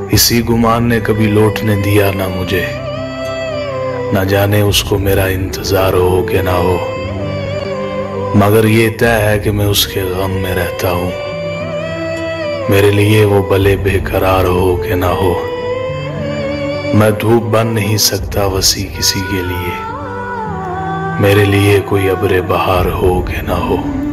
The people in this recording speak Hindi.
इसी गुमान ने कभी लौटने दिया ना मुझे, ना जाने उसको मेरा इंतजार हो कि ना हो, मगर ये तय है कि मैं उसके गम में रहता हूँ। मेरे लिए वो भले बेकरार हो कि ना हो, मैं धूप बन नहीं सकता वसी किसी के लिए, मेरे लिए कोई अब्रे बहार हो कि ना हो।